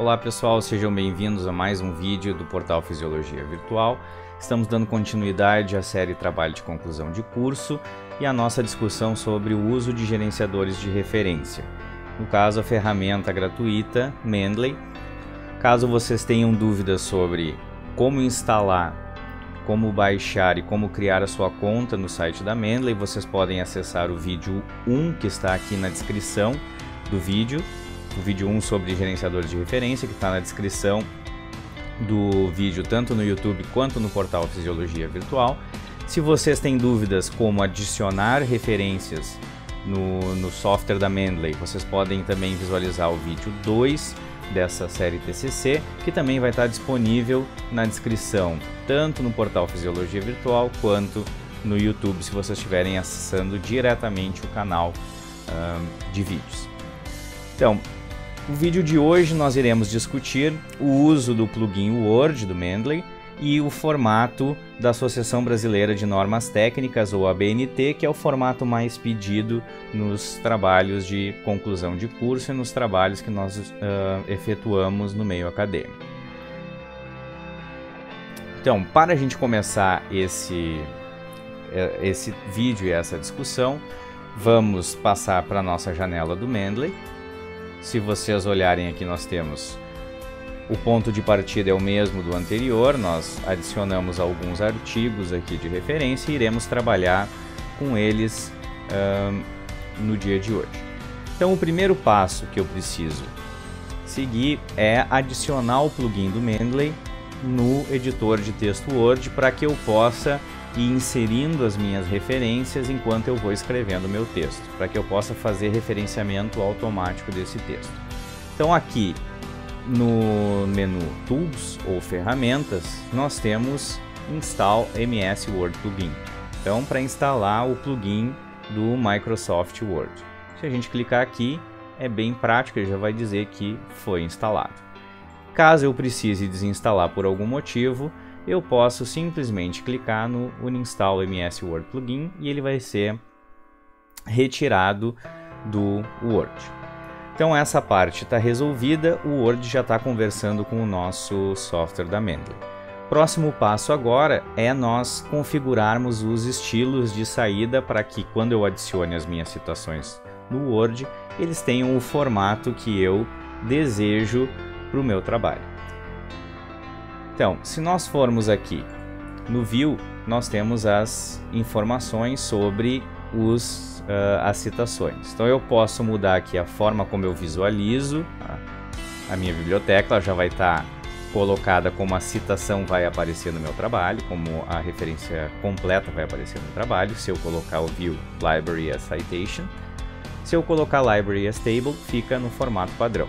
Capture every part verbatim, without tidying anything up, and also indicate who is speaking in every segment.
Speaker 1: Olá pessoal, sejam bem-vindos a mais um vídeo do portal Fisiologia Virtual. Estamos dando continuidade à série Trabalho de Conclusão de Curso e a nossa discussão sobre o uso de gerenciadores de referência. No caso, a ferramenta gratuita Mendeley. Caso vocês tenham dúvidas sobre como instalar, como baixar e como criar a sua conta no site da Mendeley, vocês podem acessar o vídeo um que está aqui na descrição do vídeo. O vídeo um sobre gerenciadores de referência, que está na descrição do vídeo, tanto no YouTube quanto no portal Fisiologia Virtual. Se vocês têm dúvidas como adicionar referências no, no software da Mendeley, vocês podem também visualizar o vídeo dois dessa série T C C, que também vai estar disponível na descrição, tanto no portal Fisiologia Virtual quanto no YouTube, se vocês estiverem acessando diretamente o canal um, de vídeos. Então, no vídeo de hoje nós iremos discutir o uso do plugin Word do Mendeley e o formato da Associação Brasileira de Normas Técnicas, ou A B N T, que é o formato mais pedido nos trabalhos de conclusão de curso e nos trabalhos que nós uh, efetuamos no meio acadêmico. Então, para a gente começar esse, esse vídeo e essa discussão, vamos passar para a nossa janela do Mendeley. Se vocês olharem aqui, nós temos o ponto de partida é o mesmo do anterior, nós adicionamos alguns artigos aqui de referência e iremos trabalhar com eles uh, no dia de hoje. Então, o primeiro passo que eu preciso seguir é adicionar o plugin do Mendeley no editor de texto Word para que eu possa ir inserindo as minhas referências enquanto eu vou escrevendo o meu texto, para que eu possa fazer referenciamento automático desse texto. Então aqui no menu Tools ou Ferramentas, nós temos Install M S Word Plugin. Então, para instalar o plugin do Microsoft Word, se a gente clicar aqui, é bem prático, ele já vai dizer que foi instalado. Caso eu precise desinstalar por algum motivo, eu posso simplesmente clicar no Uninstall M S Word Plugin e ele vai ser retirado do Word. Então essa parte está resolvida, o Word já está conversando com o nosso software da Mendeley. Próximo passo agora é nós configurarmos os estilos de saída para que quando eu adicione as minhas citações no Word, eles tenham o formato que eu desejo para o meu trabalho. Então, se nós formos aqui no View, nós temos as informações sobre os, uh, as citações. Então eu posso mudar aqui a forma como eu visualizo a, a minha biblioteca, ela já vai estar tá colocada como a citação vai aparecer no meu trabalho, como a referência completa vai aparecer no trabalho, se eu colocar o View Library as Citation. Se eu colocar Library as Table, fica no formato padrão.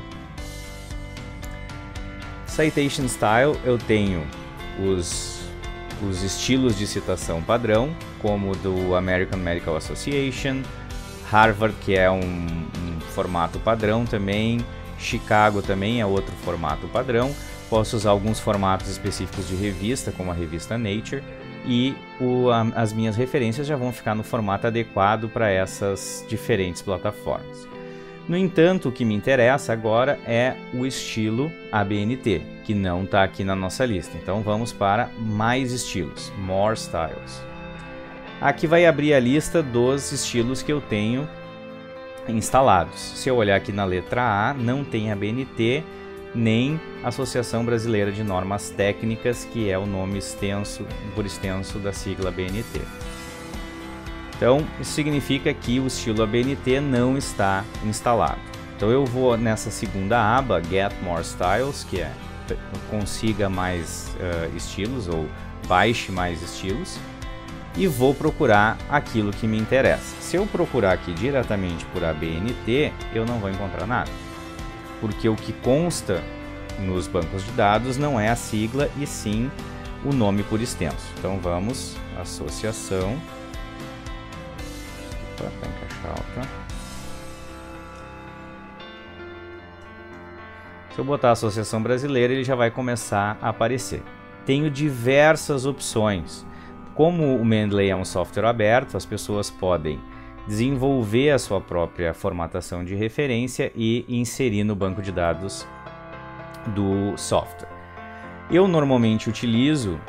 Speaker 1: Citation Style, eu tenho os, os estilos de citação padrão, como do American Medical Association, Harvard, que é um, um formato padrão também, Chicago também é outro formato padrão. Posso usar alguns formatos específicos de revista, como a revista Nature, e o, a, as minhas referências já vão ficar no formato adequado para essas diferentes plataformas. No entanto, o que me interessa agora é o estilo A B N T, que não está aqui na nossa lista. Então vamos para mais estilos, More Styles. Aqui vai abrir a lista dos estilos que eu tenho instalados. Se eu olhar aqui na letra A, não tem A B N T, nem Associação Brasileira de Normas Técnicas, que é o nome extenso, por extenso da sigla A B N T. Então, isso significa que o estilo A B N T não está instalado. Então eu vou nessa segunda aba, Get More Styles, que é consiga mais uh, estilos ou baixe mais estilos, e vou procurar aquilo que me interessa. Se eu procurar aqui diretamente por A B N T, eu não vou encontrar nada, porque o que consta nos bancos de dados não é a sigla e sim o nome por extenso. Então vamos, Associação, para encaixar alta. Se eu botar a Associação Brasileira, ele já vai começar a aparecer. Tenho diversas opções. Como o Mendeley é um software aberto, as pessoas podem desenvolver a sua própria formatação de referência e inserir no banco de dados do software. Eu normalmente utilizo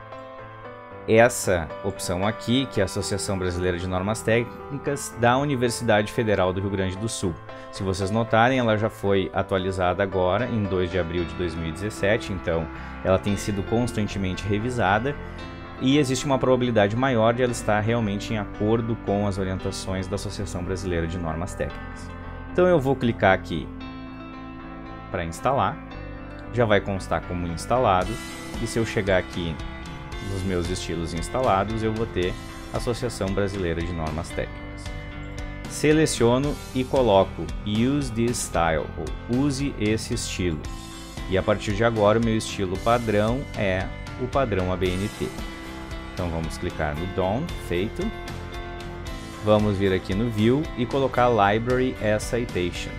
Speaker 1: essa opção aqui, que é a Associação Brasileira de Normas Técnicas da Universidade Federal do Rio Grande do Sul. Se vocês notarem, ela já foi atualizada agora, em dois de abril de dois mil e dezessete, então ela tem sido constantemente revisada e existe uma probabilidade maior de ela estar realmente em acordo com as orientações da Associação Brasileira de Normas Técnicas. Então eu vou clicar aqui para instalar, já vai constar como instalado, e se eu chegar aqui nos meus estilos instalados, eu vou ter a Associação Brasileira de Normas Técnicas. Seleciono e coloco Use this style, ou use esse estilo. E a partir de agora o meu estilo padrão é o padrão A B N T. Então vamos clicar no Done, feito. Vamos vir aqui no View e colocar Library as Citation.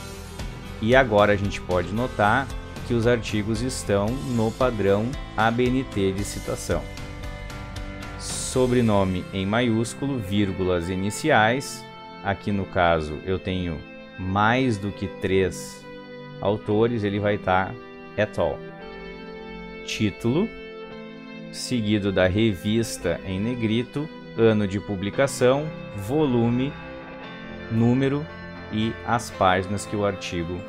Speaker 1: E agora a gente pode notar que os artigos estão no padrão A B N T de citação. Sobrenome em maiúsculo, vírgulas iniciais. Aqui no caso eu tenho mais do que três autores, ele vai estar et al. Título, seguido da revista em negrito, ano de publicação, volume, número e as páginas que o artigo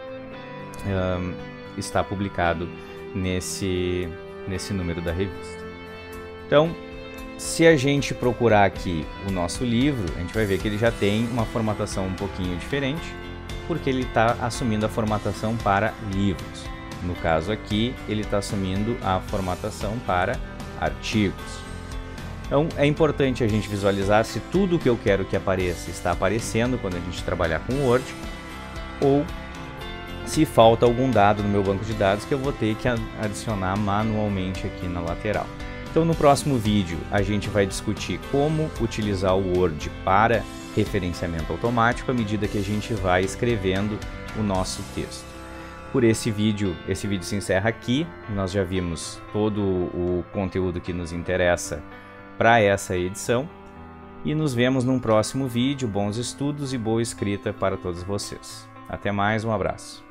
Speaker 1: um, está publicado nesse, nesse número da revista. Então, se a gente procurar aqui o nosso livro, a gente vai ver que ele já tem uma formatação um pouquinho diferente, porque ele está assumindo a formatação para livros. No caso aqui, ele está assumindo a formatação para artigos. Então, é importante a gente visualizar se tudo que eu quero que apareça está aparecendo quando a gente trabalhar com Word, ou se falta algum dado no meu banco de dados que eu vou ter que adicionar manualmente aqui na lateral. Então no próximo vídeo a gente vai discutir como utilizar o Word para referenciamento automático à medida que a gente vai escrevendo o nosso texto. Por esse vídeo, esse vídeo se encerra aqui. Nós já vimos todo o conteúdo que nos interessa para essa edição e nos vemos num próximo vídeo. Bons estudos e boa escrita para todos vocês. Até mais, um abraço.